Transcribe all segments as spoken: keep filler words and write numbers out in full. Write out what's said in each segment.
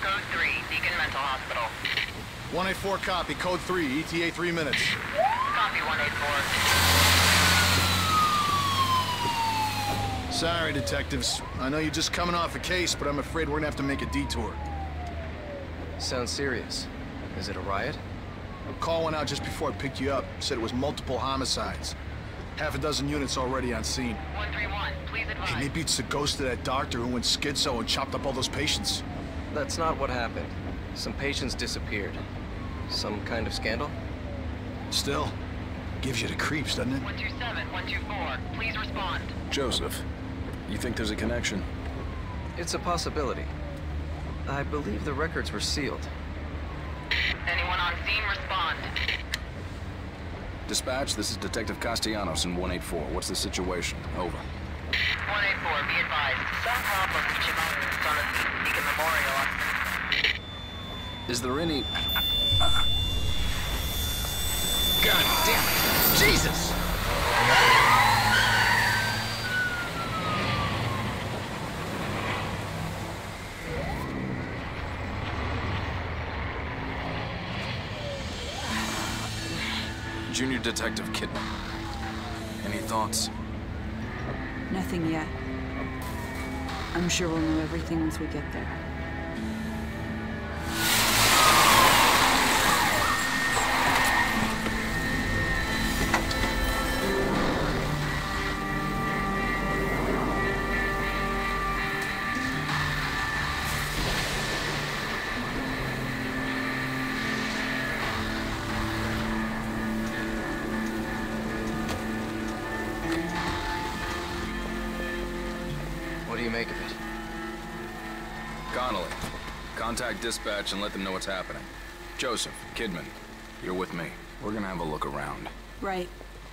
Code three, Deacon Mental Hospital. one eighty-four copy, code three, E T A three minutes. Copy one eighty-four. Sorry, detectives. I know you're just coming off a case, but I'm afraid we're gonna have to make a detour. Sounds serious. Is it a riot? A call went out just before I picked you up. Said it was multiple homicides. Half a dozen units already on scene. one three one, please advise. Hey, maybe it's the ghost of that doctor who went schizo and chopped up all those patients. That's not what happened. Some patients disappeared. Some kind of scandal? Still, gives you the creeps, doesn't it? one two seven, one two four, please respond. Joseph, you think there's a connection? It's a possibility. I believe the records were sealed. Anyone on scene, respond. Dispatch, this is Detective Castellanos in one eighty-four. What's the situation? Over. one eighty-four, be advised. Some problem reaching out on the Deacon Memorial. Is there any... God damn it! Jesus! Junior Detective Kidman. Any thoughts? Nothing yet. I'm sure we'll know everything once we get there. What do you make of it? Connolly, contact dispatch and let them know what's happening. Joseph, Kidman, you're with me. We're gonna have a look around. Right.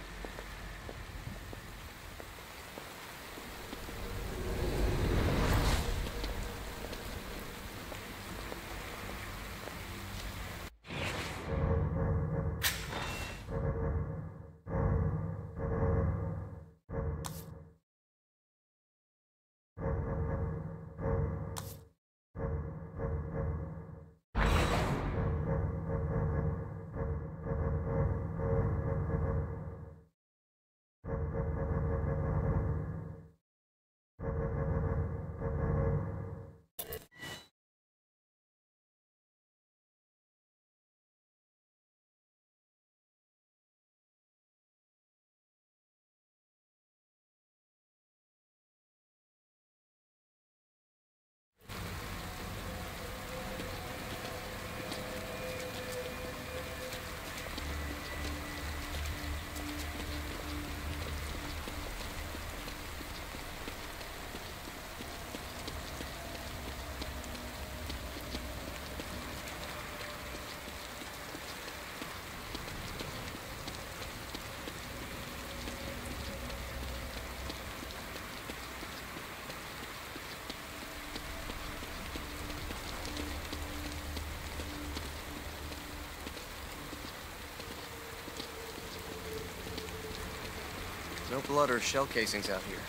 No blood or shell casings out here.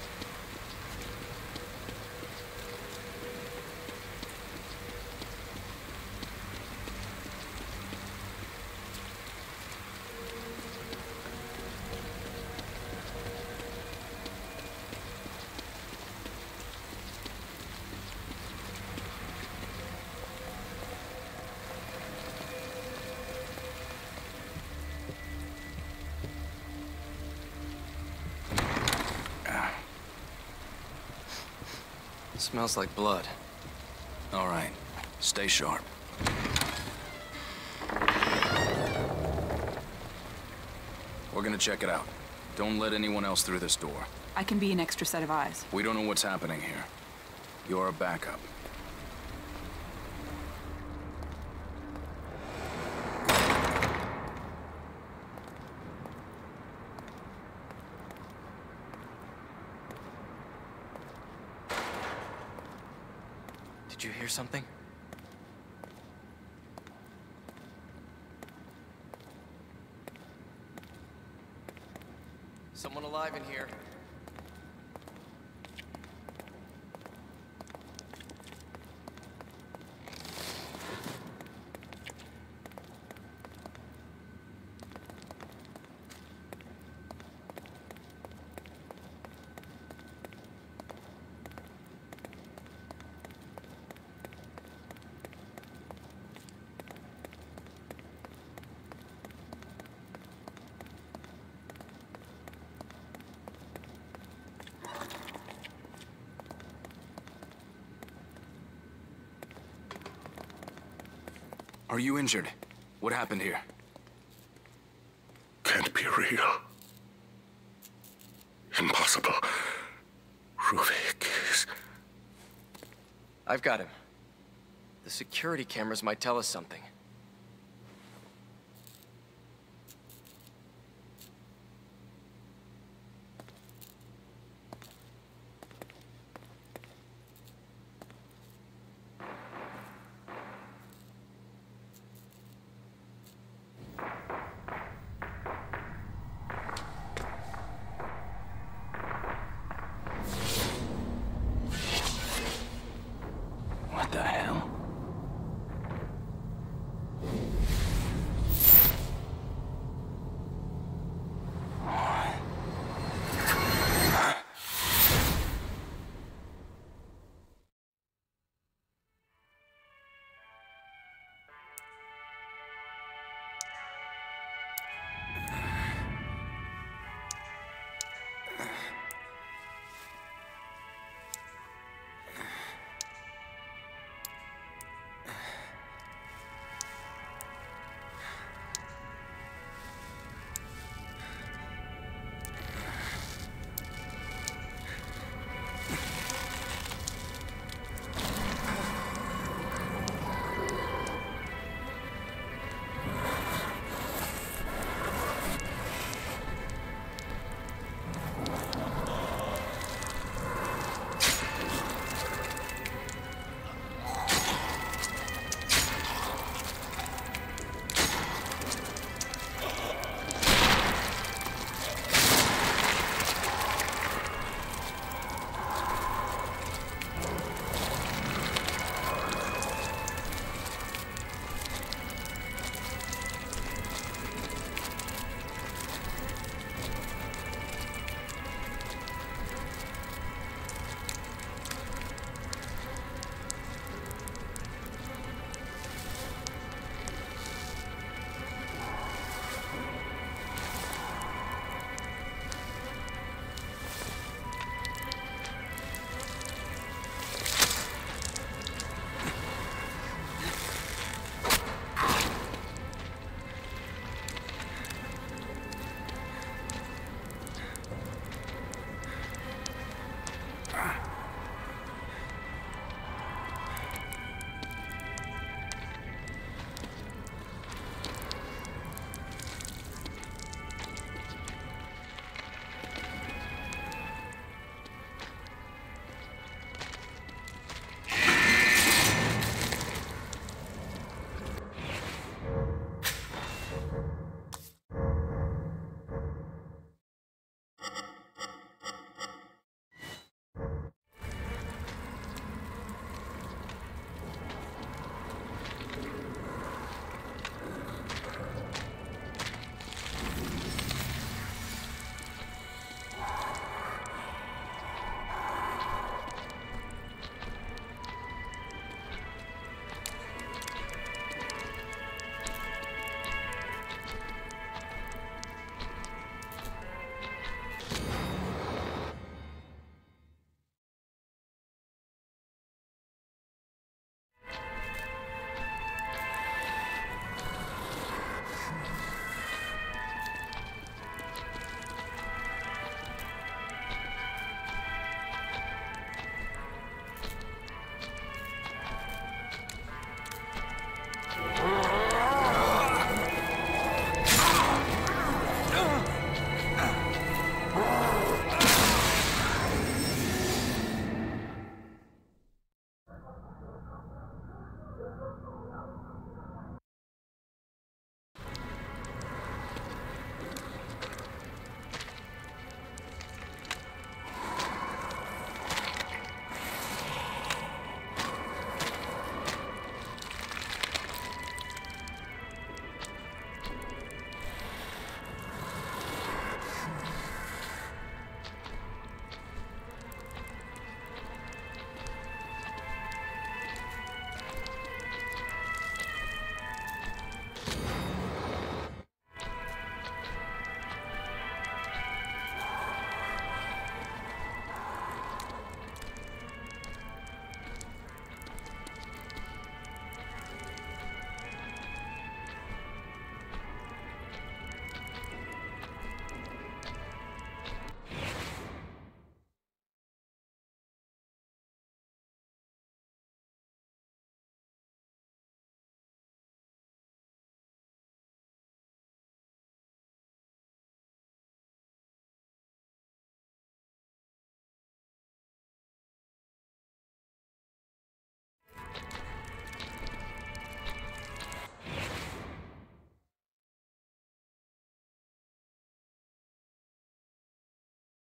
Smells like blood. All right, stay sharp. We're gonna check it out. Don't let anyone else through this door. I can be an extra set of eyes. We don't know what's happening here. You're a backup. Did you hear something? Someone alive in here. Are you injured? What happened here? Can't be real. Impossible. Ruvik is... I've got him. The security cameras might tell us something. What the hell?